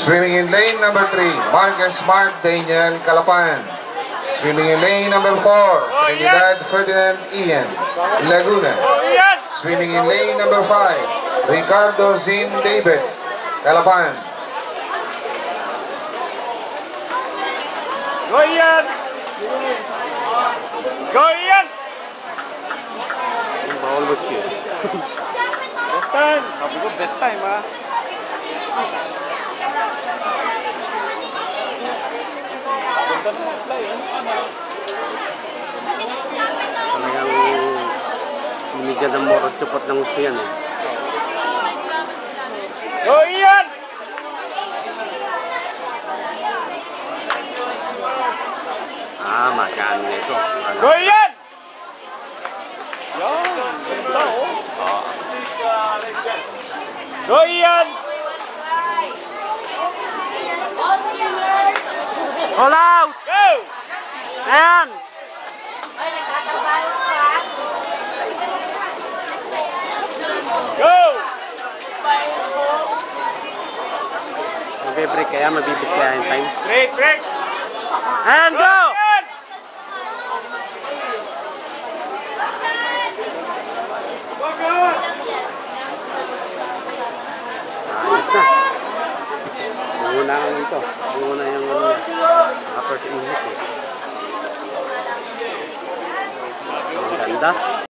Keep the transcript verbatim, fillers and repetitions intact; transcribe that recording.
Swimming in lane number three, Marcus Mark Daniel Calapan. Swimming in lane number four, Trinidad Ferdinand Ian, Laguna. Swimming in lane number five, Ricardo Zin David, Calapan. Go Ian! Go Ian! Bawal ba siya? Best time! Sabi ko best time ha. Ganda na fly eh. Talagang binigyan ng moral support ng gusto yan eh. Go Ian! Ah, magaan nito. Go Ian! Yan! Ganda oh! Go Ian! All out! Go! Ayan! Go! Mag-break kaya, mabibit kaya yung time. Break, break! And go! Ian! Go, go! Ayos na. Muna ang ito. Muna yung ano niya. Upper inhit eh.